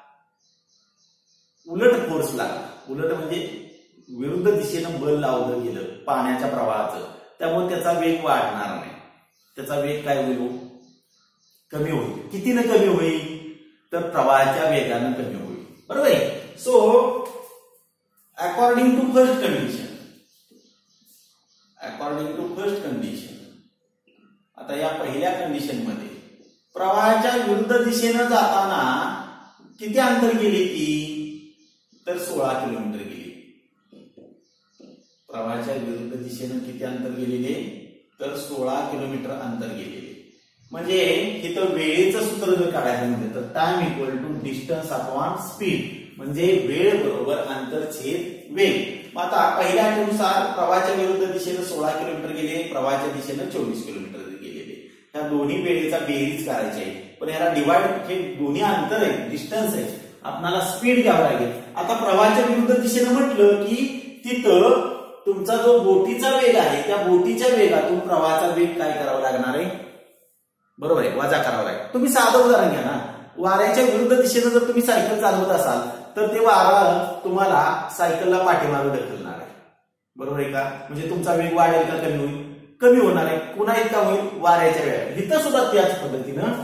उलट फोर्स लागला. उलट म्हणजे विरुद्ध दिशेनं बल लावलं गेलं पाण्याच्या प्रवाहाचं, त्यामुळे त्याचा वेग वाढणार नाही, त्याचा वेग काय होईल, कमी होईल. कितीनं कमी होईल, तर प्रवाहाच्या वेगानं कमी होईल, बरोबर आहे. So according to first condition, according to first condition, आता या पहिल्या कंडिशन मध्ये प्रवाहाच्या विरुद्ध दिशेनं जाताना किती अंतर गेली ती, तर सोळा किलोमीटर गेली. प्रवाहाच्या विरुद्ध दिशेनं किती अंतर गेलेले, तर सोळा किलोमीटर अंतर गेलेले. म्हणजे इथं वेळेचं सूत्र जर काढायचं म्हणजे तर time equal to distance upon speed, म्हणजे वेळ बरोबर अंतर छेद वेग. मग आता पहिल्या अटीनुसार प्रवाहाच्या विरुद्ध दिशेनं सोळा किलोमीटर गेले, प्रवाहाच्या दिशेनं चोवीस किलोमीटर गेलेले. ह्या दोन्ही वेळेचा बेरीज करायची आहे, पण ह्याला डिवाइड, हे दोन्ही अंतर आहे, डिस्टन्स आहे, आपल्याला स्पीड घ्यावं लागेल. आता प्रवाहाच्या विरुद्ध दिशेनं म्हटलं की तिथं तुमचा जो बोटीचा वेग आहे त्या बोटीच्या वेगातून प्रवाहाचा वेग काय करावा लागणार आहे, बरोबर आहे, वजा करावा लागेल. तुम्ही साधं उदाहरण घ्या ना, वाऱ्याच्या विरुद्ध दिशेनं जर तुम्ही सायकल चालवत असाल तर ते वारा तुम्हाला सायकलला पाठीमागे ढकलणार आहे, बरोबर आहे का. म्हणजे तुमचा वेग वाढेल का कमी होईल, कमी होणार आहे. पुन्हा इतका होईल वाऱ्याच्या वेगात. इथं सुद्धा त्याच पद्धतीनं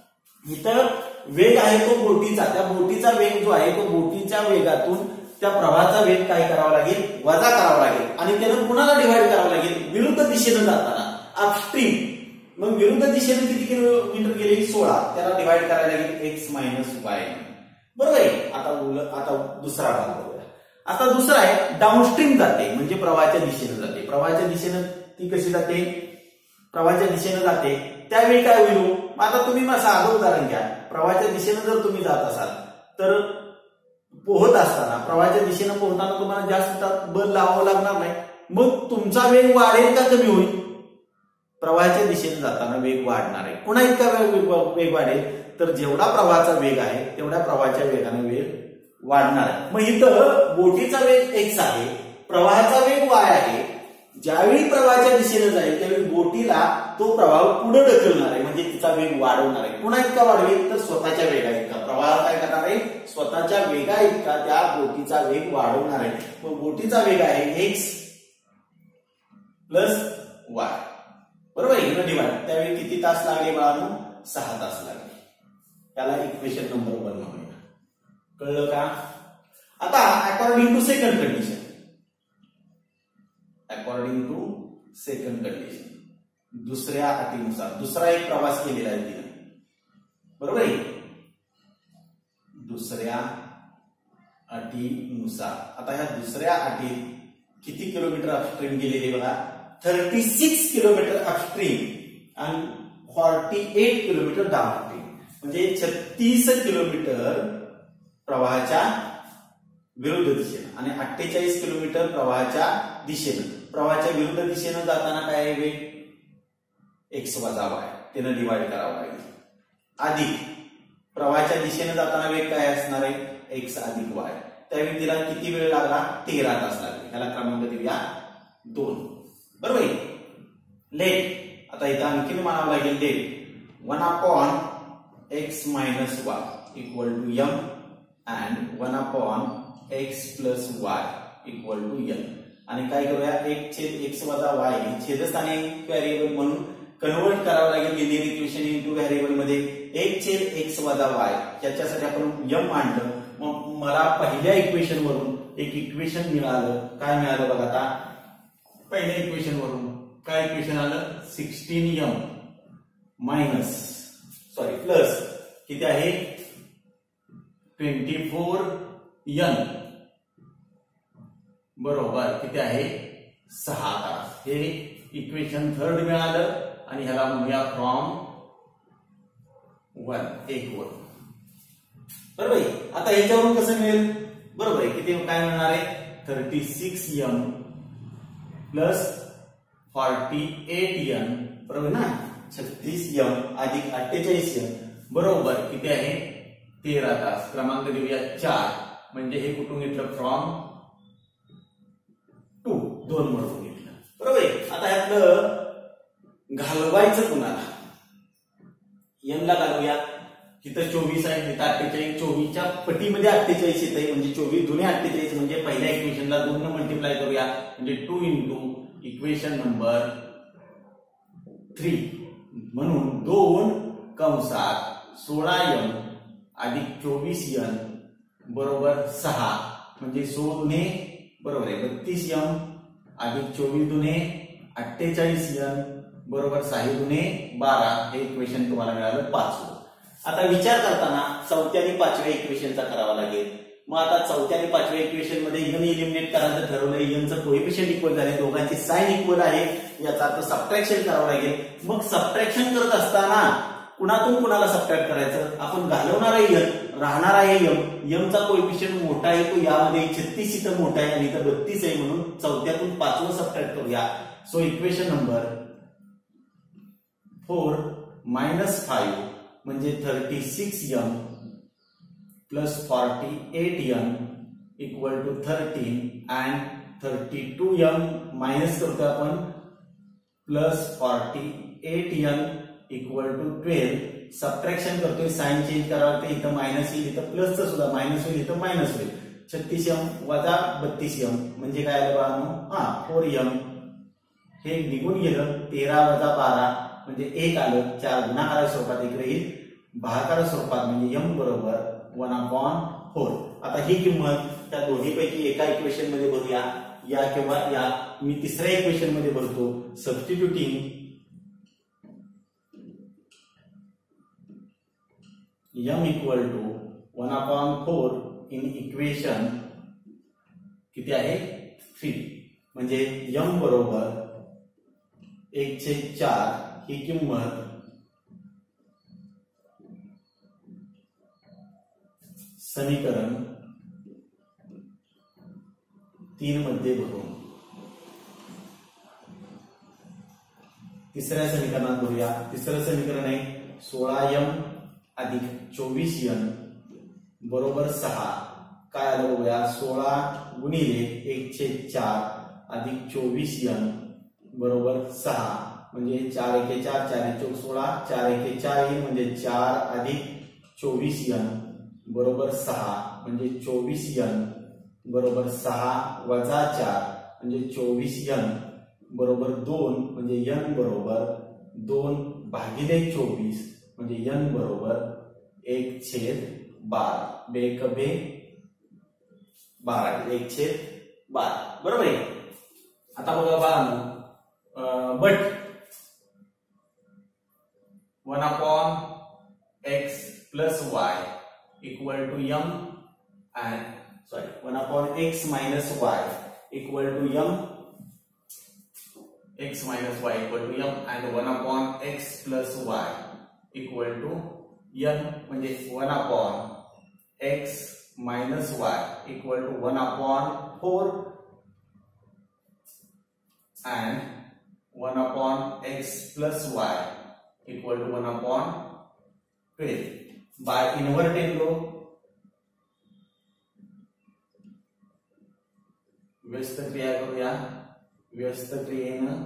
इथं वेग आहे तो बोटीचा, त्या बोटीचा वेग जो आहे तो बोटीच्या वेगातून त्या प्रवाहाचा वेग काय करावा लागेल, वजा करावा लागेल आणि त्यानं कुणाला डिव्हाइड करावं लागेल, विरुद्ध दिशेनं जाताना अपस्ट्रीम. मग विरुद्ध दिशेने किती किलोमीटर गेले, सोळा, त्याला डिवाइड करायला लागेल एक्स मायनस वाय, बरोबर आहे. आता आता दुसरा भाग बघूया. आता दुसरा आहे डाऊनस्ट्रीम जाते, म्हणजे प्रवाहाच्या दिशेने जाते. प्रवाहाच्या दिशेनं ती कशी जाते, प्रवाहाच्या दिशेनं जाते, त्यावेळी काय होईल. आता तुम्ही साधं उदाहरण घ्या, प्रवाहाच्या दिशेनं जर तुम्ही जात असाल तर पोहत असताना प्रवाहाच्या दिशेनं पोहताना तुम्हाला जास्त बल लावावं लागणार नाही, मग तुमचा वेग वाढेल का कमी होईल, प्रवाहाच्या दिशेने जाताना वेग वाढणार आहे. पुन्हा इतका वेग वाढेल तर जेवढा प्रवाहाचा वेग आहे तेवढ्या प्रवाहाच्या वेगाने वेग वाढणार आहे. मग इथं बोटीचा वेग एक्स आहे, प्रवाहाचा वेग वाय आहे. ज्यावेळी प्रवाहाच्या दिशेने जाईल त्यावेळी बोटीला तो प्रवाह पुढे ढकलणार आहे, म्हणजे तिचा वेग वाढवणार आहे. पुन्हा इतका वाढवेल तर स्वतःच्या वेगा इतका प्रवाह काय करणार आहे, स्वतःच्या वेगा इतका त्या बोटीचा वेग वाढवणार आहे. मग बोटीचा वेग आहे एक्स प्लस वाय, बरोबर आहे, डिवाइड. त्यावेळी किती तास लागले बाळांनो, सहा तास लागले. त्याला इक्वेशन नंबर वन म्हणूया, कळलं का. आता according to second condition, according to second condition, दुसऱ्या अटीनुसार दुसरा एक प्रवास केलेला आहे तिने, बरोबर आहे. दुसऱ्या अटीनुसार आता ह्या दुसऱ्या अटीत किती किलोमीटर अपस्ट्रीम गेलेले बघा, थर्टी सिक्स किलोमीटर अपस्ट्रीम आणि फॉर्टी एट किलोमीटर डाउनस्ट्रीम, म्हणजे छत्तीस किलोमीटर प्रवाहाच्या विरुद्ध दिशेनं आणि अठ्ठेचाळीस किलोमीटर प्रवाहाच्या दिशेनं. प्रवाहाच्या विरुद्ध दिशेनं जाताना काय वेग एक्स वजा वाय, त्यानं डिवाइड करावं लागेल. अधिक प्रवाहाच्या दिशेनं जाताना वेग काय असणार आहे, एक्स अधिक वाय. त्यावेळी तिला किती वेळ लागला, तेरा तास लागले. त्याला क्रमांक देऊया दोन, बरोबर आहे. लेट, आता इथं आणखीन म्हणावं लागेल let one upon x minus Y equal to M and one upon x plus Y equal to n. आणि काय करूया, एक छेद एक्स वजा वाय छेदस्थानी व्हेरिएबल म्हणून कन्वर्ट करावं लागेल लिनियर इक्वेशन इंटू व्हेरिएबल मध्ये. एक छेद एक्स वजा वाय याच्यासाठी आपण एम मांडलं. मग मला पहिल्या इक्वेशन वरून एक इक्वेशन मिळालं, काय मिळालं बघा. आता पहिल्या इक्वेशन वरून काय इक्वेशन आलं, sixteen m minus sorry plus किती आहे ट्वेंटी फोर एन बरोबर किती आहे सहा तास. हे इक्वेशन थर्ड मिळालं आणि ह्याला म्हणूया फ्रॉम वन एक वर, बरोबर आहे. आता ह्याच्यावरून कसं मिळेल, बरोबर आहे, किती काय मिळणार आहे thirty six M plus forty eight n बरोबर ना, छत्तीस एम अधिक अठ्ठेचाळीस एन बरोबर किती आहे तेरा तास. क्रमांक देऊया चार, म्हणजे हे कुठून घेतलं फ्रॉम टू, दोन म्हणून घेतलं बरोबर आहे. आता यातलं घालवायचं कुणाला, एन ला घालूया. तिथं चोवीस आहे, तिथं अठ्ठेचाळीस, चोवीसच्या पटीमध्ये अठ्ठेचाळीस येत आहे, म्हणजे चोवीस दुने अठ्ठेचाळीस, म्हणजे पहिल्या इक्वेशनला दोन न मल्टिप्लाय करूया, म्हणजे two into equation number three, म्हणून दोन कंसात सोळा एम अधिक चोवीस एन बरोबर सहा, म्हणजे सो दुने बरोबर आहे बत्तीस एम अधिक चोवीस दुने अठ्ठेचाळीस एन बरोबर सहा दुने बारा. हे इक्वेशन तुम्हाला मिळालं पाचवं. आता विचार करताना चौथ्या आणि पाचव्या इक्वेशनचा करावा लागेल. मग आता चौथ्या आणि पाचव्या इक्वेशन मध्ये एन इलिमिनेट करायचं ठरवलंय, एनचं कोएफिशियंट इक्वल झाले, दोघांची साइन इक्वल आहे, याचा अर्थ सबट्रॅक्शन करावं लागेल. मग सबट्रॅक्शन करत असताना कुणातून कुणाला सबट्रॅक्ट करायचं, आपण घालवणारा एन राहणारा आहे एम, एमचा कोएफिशियंट मोठा आहे तो यामध्ये छत्तीस इथं मोठा आहे आणि इथं बत्तीस आहे, म्हणून चौथ्यातून पाचवं सबट्रॅक्ट करूया. So equation number four minus five म्हणजे thirty six M plus forty eight M equal to thirteen and thirty two M minus करतो आपण plus forty eight M equal to twelve. Subtraction करतोय, साइन चेंज करावं लागते, इथं minus येईल, इथं प्लसचं सुद्धा मायनस होईल, इथं मायनस होईल. छत्तीस एम वजा बत्तीस एम म्हणजे काय आलं बाळांनो, हा फोर एम, हे निघून गेलं, तेरा वजा बारा म्हणजे एक आलं, चार गुणाकारा स्वरूपात इकडे येईल, भागाकार स्वरूपात म्हणजे एम बरोबर वन अपॉन फोर. आता ही किंमत त्या दोन्हीपैकी एका इक्वेशन मध्ये भरूया, या किंवा या मी तिसऱ्या इक्वेशन मध्ये भरतो. Substituting M equal to one upon four in equation किती आहे थ्री, म्हणजे एम बरोबर एकशे चार ही किंमत समीकरण तीन मध्ये भरून तिसऱ्या समीकरणात भरूया. तिसरं समीकरण आहे सोळा एम अधिक चोवीस एन बरोबर सहा. काय आलं बघूया, सोळा गुणिले एकशे चार अधिक चोवीस एन बरोबर सहा, म्हणजे चार एके चार, चार एक चौक सोळा, चार एके चार येईल, म्हणजे चार अधिक चोवीस एन बरोबर सहा, म्हणजे चोवीस एन बरोबर सहा वजा चार म्हणजे चोवीस एन बरोबर दोन, म्हणजे एन बरोबर दोन भागिले चोवीस म्हणजे एन बरोबर एक छेद बारा. बेकबे बारा, एक छेद बारा बरोबर आहे. आता बघा बाळांनो, but one upon x plus Y equal to M and sorry one upon x minus Y equal to M, X minus Y equal to M and one upon x plus Y equal to N, म्हणजे one upon x minus Y equal to one upon four and one upon x plus Y equal to one upon twelve. By inverted लो व्यस्त क्रिया करूया. व्यस्त क्रियेनं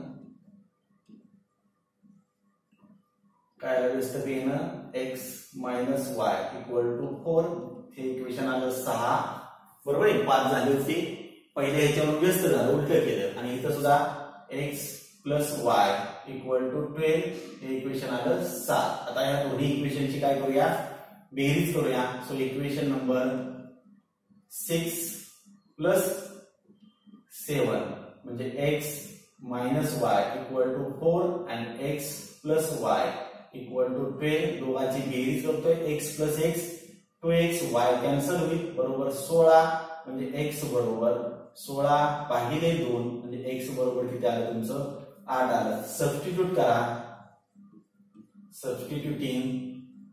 काय व्यस्त क्रियेनं X minus Y equal to four, हे इक्वेशन आलं सहा बरोबर आहे. पाच झाली होती, पहिल्या ह्याच्यावर व्यस्त झालं, उलट केलं, आणि इथं सुद्धा X plus Y equal to twelve, हे इक्वेशन आलं सात. आता या दोन्ही इक्वेशनची काय करूया, बेरीज करूया. So equation number six plus seven म्हणजे X minus Y equal to four and X plus Y equal to twelve. दोघांची बेरीज करतोय, X plus X two X, Y cancel होईल, बरोबर सोळा, म्हणजे एक्स बरोबर सोळा भागिले दोन म्हणजे एक्स बरोबर किती आलं तुमचं आठ आलं. सबस्टिट्यूट करा. Substituting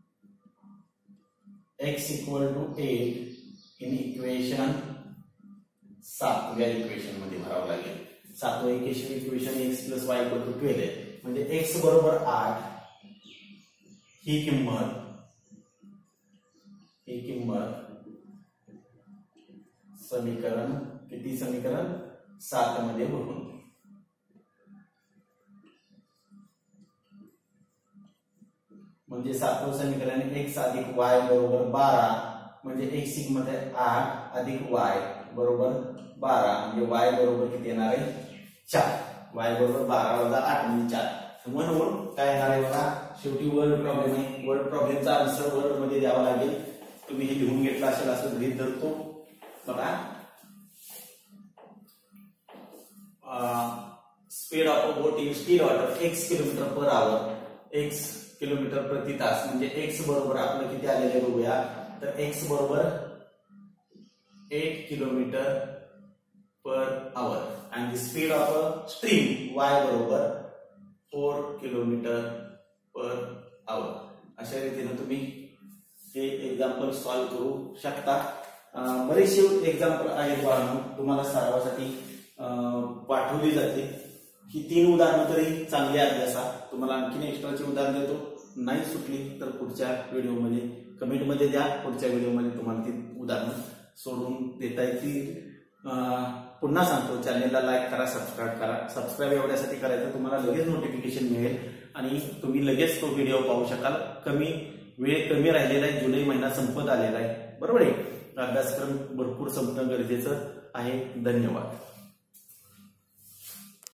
X equal to eight in equation सातव्या इक्वेशन मध्ये भरावं लागेल. सातवं equation X plus Y equal to twelve आहे, म्हणजे एक्स बरोबर आठ ही किंमत ही किंमत समीकरण किती समीकरण सात मध्ये बघून म्हणजे सातवं समीकरण एक्स अधिक वाय बरोबर बारा, म्हणजे एक्स ची किंमत आहे आठ अधिक वाय बरोबर बारा, म्हणजे वाय बरोबर किती येणार आहे चार, वाय बरोबर बारा वजा आठ म्हणजे चार. म्हणून काय येणार आहे बघा, शेवटी वर्ड प्रॉब्लेम आहे, वर्ड प्रॉब्लेमचा आन्सर वर्ड मध्ये द्यावा लागेल. तुम्ही हे लिहून घेतला असेल असं गृहीत धरतो. बघा speed of a boat in still water X kilometre per hour, X kilometre प्रति तास, म्हणजे एक्स बरोबर आपलं किती आलेले बघूया. तर एक्स बरोबर एट किलोमीटर पर आवर आणि speed of a stream Y बरोबर फोर किलोमीटर पर आवर. अशा रीतीने तुम्ही हे एक्झाम्पल सॉल्व्ह करू शकता. बरेचसे एक्झाम्पल आहेत बाळांनो, तुम्हाला सरावासाठी पाठवली जाते. ही तीन उदाहरणं तरी चांगली अभ्यासा. तुम्हाला आणखीन एक्स्ट्राची उदाहरण देतो, नाही सुटली तर पुढच्या व्हिडिओमध्ये कमेंटमध्ये द्या, पुढच्या व्हिडिओमध्ये तुम्हाला ती उदाहरणं सोडून देता येतील. पुन्हा सांगतो, चॅनेलला लाईक करा, सबस्क्राईब करा. सबस्क्राईब एवढ्यासाठी करायचं तुम्हाला लगेच नोटिफिकेशन मिळेल आणि तुम्ही लगेच तो व्हिडिओ पाहू शकाल. कमी वेळ कमी राहिलेला आहे, जुलै महिना संपत आलेला आहे, बरोबर आहे. अभ्यासक्रम भरपूर संपणं गरजेचं आहे. धन्यवाद.